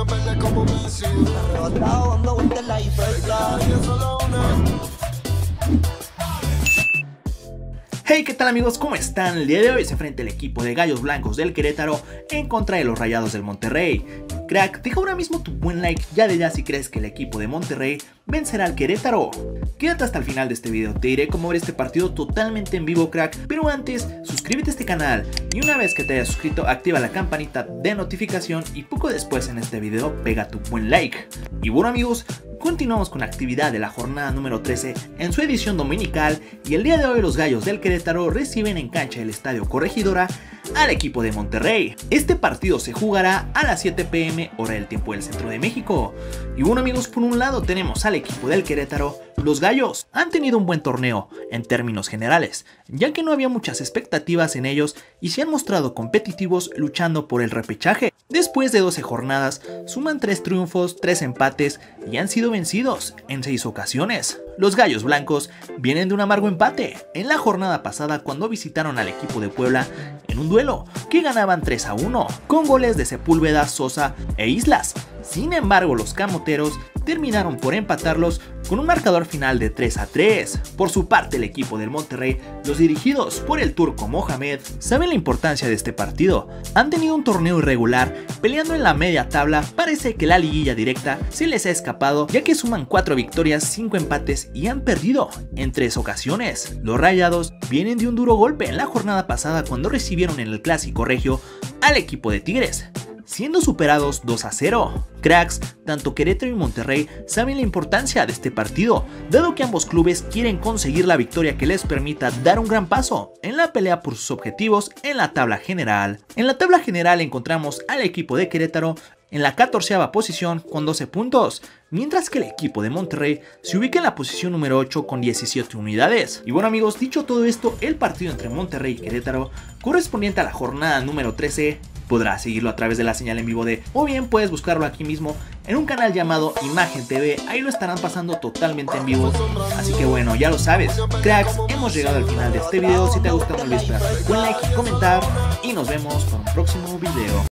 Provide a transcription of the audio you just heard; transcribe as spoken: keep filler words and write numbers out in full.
Hey, ¿qué tal amigos? ¿Cómo están? El día de hoy se enfrenta el equipo de Gallos Blancos del Querétaro en contra de los Rayados del Monterrey. Crack, deja ahora mismo tu buen like ya de ya si crees que el equipo de Monterrey vencerá al Querétaro. Quédate hasta el final de este video, te diré cómo ver este partido totalmente en vivo, crack, pero antes suscríbete a este canal y una vez que te hayas suscrito activa la campanita de notificación y poco después en este video pega tu buen like. Y bueno amigos, continuamos con la actividad de la jornada número trece en su edición dominical y el día de hoy los Gallos del Querétaro reciben en cancha del Estadio Corregidora al equipo de Monterrey. Este partido se jugará a las siete p m hora del tiempo del centro de México. Y bueno amigos, por un lado tenemos al equipo del Querétaro. Los Gallos han tenido un buen torneo en términos generales, ya que no había muchas expectativas en ellos y se han mostrado competitivos luchando por el repechaje. Después de doce jornadas, suman tres triunfos, tres empates y han sido vencidos en seis ocasiones. Los Gallos Blancos vienen de un amargo empate en la jornada pasada cuando visitaron al equipo de Puebla en un duelo que ganaban tres a uno, con goles de Sepúlveda, Sosa e Islas. Sin embargo, los camoteros terminaron por empatarlos con un marcador final de tres a tres. Por su parte, el equipo del Monterrey, los dirigidos por el turco Mohamed, saben la importancia de este partido. Han tenido un torneo irregular, peleando en la media tabla. Parece que la liguilla directa se les ha escapado, ya que suman cuatro victorias, cinco empates y han perdido en tres ocasiones. Los Rayados vienen de un duro golpe en la jornada pasada cuando recibieron en el Clásico Regio al equipo de Tigres, siendo superados dos a cero. Cracks, tanto Querétaro y Monterrey saben la importancia de este partido, dado que ambos clubes quieren conseguir la victoria que les permita dar un gran paso en la pelea por sus objetivos en la tabla general. En la tabla general encontramos al equipo de Querétaro en la catorceava posición con doce puntos, mientras que el equipo de Monterrey se ubica en la posición número ocho con diecisiete unidades. Y bueno amigos, dicho todo esto, el partido entre Monterrey y Querétaro, correspondiente a la jornada número trece, podrás seguirlo a través de la señal en vivo de, o bien puedes buscarlo aquí mismo en un canal llamado Imagen T V, ahí lo estarán pasando totalmente en vivo. Así que bueno, ya lo sabes, cracks, hemos llegado al final de este video. Si te ha gustado no olvides pegar un buen like y comentar, y nos vemos para un próximo video.